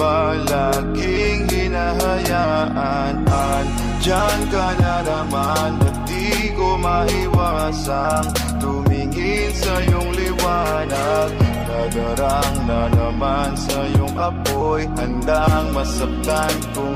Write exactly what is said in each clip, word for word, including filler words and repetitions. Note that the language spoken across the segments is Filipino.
ba laging hinahayaan? Diyan ka na naman, ba't di ko maiwasang tumingin sa iyong liwanag? Nadarang na naman sa iyong apoy, handang masaktan kung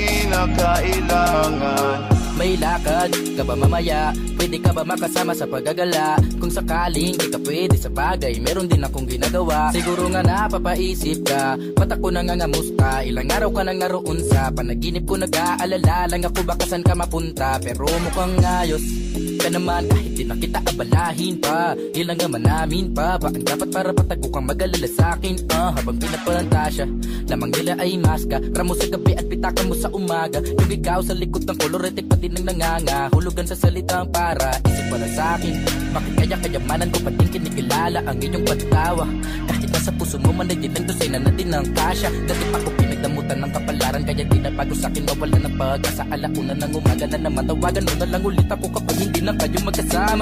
kinakailangan. May lakad ka ba mamaya? Pwede ka ba makasama sa paggagala? Kung sakaling di ka pwede sa bagay, meron din akong ginagawa. Siguro nga napapaisip ka, ba't ako nangangamusta? Ilang araw ka nang naroon sa panaginip ko, nag-aalala lang ako baka saan ka mapunta. Pero mukhang ayos ka naman kahit di na kita abalahin pa. Ilang naman namin pa, ba ang dapat para patago kang mag-alala sa'kin? Uh, habang pinapalanta siya, lamang nila ay maska. Ramo sa gabi at pitaka mo sa umaga. Yung ikaw sa likod ng koloretik pati nang nanganga. Hulugan sa salitang para isip pala sa'kin. Bakit kaya kayamanan ko pating kinikilala ang inyong pagtawa? Kahit nasa puso mo man ay din to say na natin ang kasya. Dati pa ko pinagdamutan ng kapalaran, kaya di na bago sa'kin mawala ng pag-asa. Alauna ng umaga na naman, tawagan mo na lang ulit ako kapag hindi na kayo magkasama.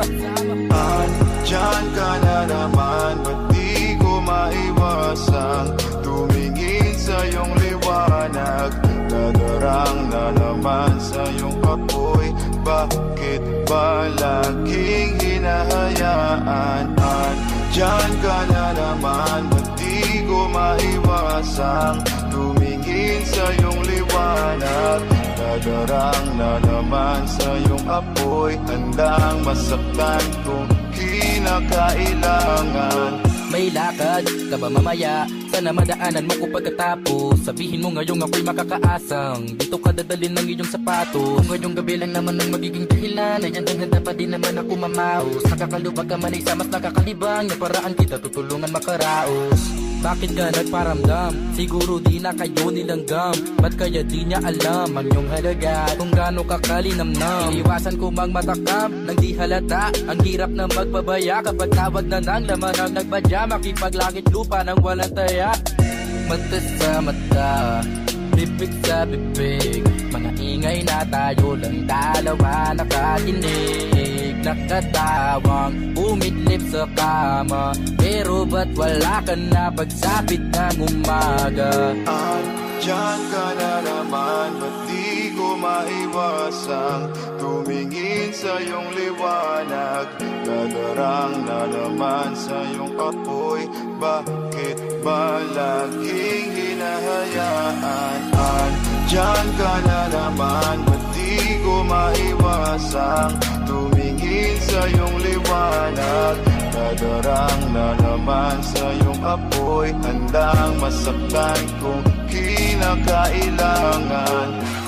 Diyan ka na naman, ba't di ko maiwasang tumingin sa iyong liwanag? Nadarang na naman sa iyong apoy, bakit ba laging hinahayaan? Diyan ka na naman, ba't di ko maiwasang tumingin sa iyong liwanag? Nadarang na naman sa iyong apoy, handang masaktan kung kinakailangan. May lakad ka ba mamaya? Sana madaanan mo ko pagkatapos. Sabihin mo ngayong ako'y makakaasang dito ka dadalhin ng iyong sapatos. Kung ngayong gabi lang naman ang magiging dahilan, ay andang handa pa din naman ako mamaos. Nakakalubag ka man ay sa mas nakakalibang na paraan kita tutulungan makaraos. Bakit ka nagparamdam? Siguro di na kayo nilanggam. Ba't kaya di niya alam ang iyong halaga? Kung gaano ka kalinamnam, iniwasan ko magmatakam nang di halata. Ang hirap na magbabaya kapag tawag na ng laman ang nagbadya. Makipaglangit lupa nang walang taya. Mata sa mata, bibig sa bibig, mga ingay na tayo lang dalawa nakatinig. Nakatawang umidlip sa kama, pero ba't wala ka na pagsapit ng umaga? Diyan ka na naman, ba't di ko maiwasang tumingin sa iyong liwanag? Nadarang na naman sa iyong apoy, bakit ba laging hinahayaan? Diyan ka na naman, ba't di ko maiwasang tumingin sa iyong liwanag? Nadarang na naman sa iyong apoy, handang masaktan kung kinakailangan.